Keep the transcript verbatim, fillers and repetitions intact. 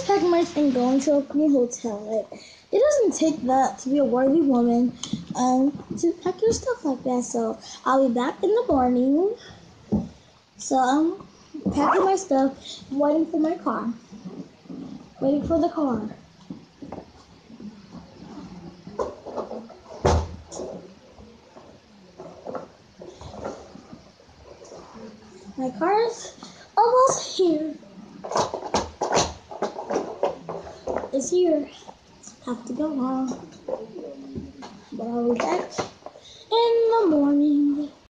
packing my and going to a new hotel. Like, it doesn't take that to be a worthy woman um, to pack your stuff like that. So I'll be back in the morning. So I'm packing my stuff, waiting for my car. Waiting for the car. My car's almost here. It's here. Have to go now. But I'll be back in the morning.